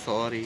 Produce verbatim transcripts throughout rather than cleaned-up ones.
Sorry.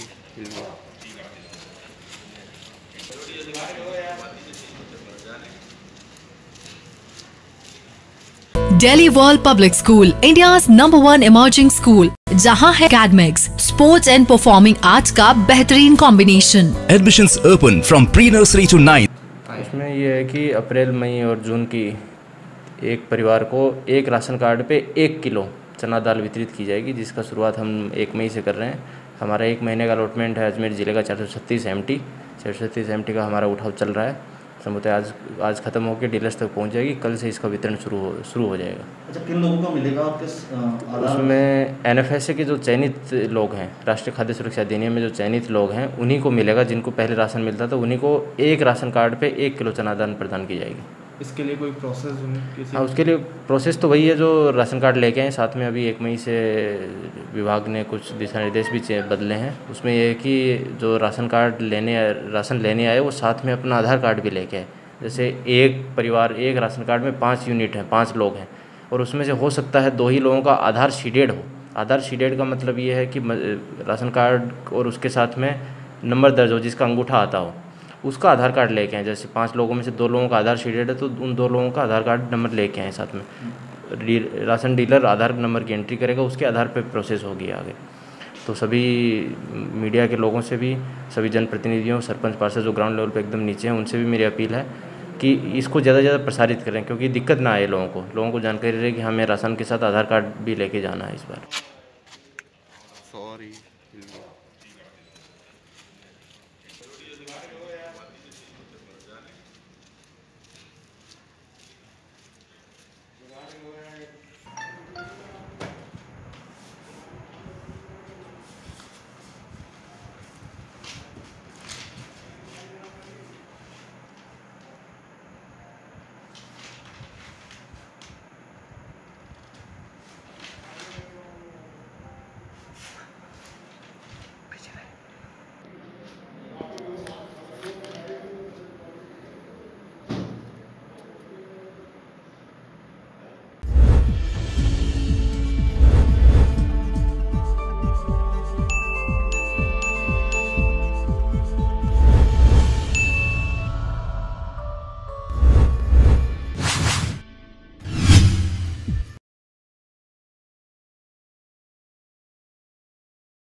Delhi world public school, India's number one emerging school, जहां है academics, sports and performing arts का बेहतरीन combination. Admissions open from pre-nursery to ninth. इसमें यह है कि अप्रैल मई और जून की एक परिवार को एक राशन कार्ड पे एक किलो चना दाल वितरित की जाएगी, जिसका शुरुआत हम एक मई से कर रहे हैं। हमारा एक महीने का अलॉटमेंट है अजमेर ज़िले का चार सौ छत्तीस एम टी चार सौ छत्तीस एम टी का हमारा उठाव चल रहा है। समूह आज आज ख़त्म होकर डीलर्स तक पहुंच जाएगी। कल से इसका वितरण शुरू हो शुरू हो जाएगा। अच्छा, किन लोगों को मिलेगा और किस आधार? उसमें एन एफ एस ए के जो चयनित लोग हैं, राष्ट्रीय खाद्य सुरक्षा अधिनियम में जो चयनित लोग हैं, उन्हीं को मिलेगा। जिनको पहले राशन मिलता था उन्हीं को एक राशन कार्ड पे एक किलो चना दाल प्रदान की जाएगी। इसके लिए कोई प्रोसेस किसी? हाँ, उसके लिए प्रोसेस तो वही है जो राशन कार्ड लेके आए। साथ में अभी एक मई से विभाग ने कुछ दिशा निर्देश भी बदले हैं। उसमें यह है कि जो राशन कार्ड लेने राशन लेने आए वो साथ में अपना आधार कार्ड भी लेके आए। जैसे एक परिवार एक राशन कार्ड में पाँच यूनिट हैं, पाँच लोग हैं, और उसमें से हो सकता है दो ही लोगों का आधार शीडेड हो। आधार शीडेड का मतलब ये है कि राशन कार्ड और उसके साथ में नंबर दर्ज हो, जिसका अंगूठा आता हो, उसका आधार कार्ड लेके आए। जैसे पांच लोगों में से दो लोगों का आधार शीटेड है तो उन दो लोगों का आधार कार्ड नंबर लेके आए साथ में। राशन डीलर आधार नंबर की एंट्री करेगा, उसके आधार पे प्रोसेस होगी आगे। तो सभी मीडिया के लोगों से भी, सभी जनप्रतिनिधियों, सरपंच पार्षद जो ग्राउंड लेवल पे एकदम नीचे हैं, उनसे भी मेरी अपील है कि इसको ज़्यादा से ज़्यादा प्रसारित करें, क्योंकि दिक्कत ना आए लोगों को लोगों को जानकारी रहे कि हमें राशन के साथ आधार कार्ड भी लेके जाना है इस बार। सॉरी।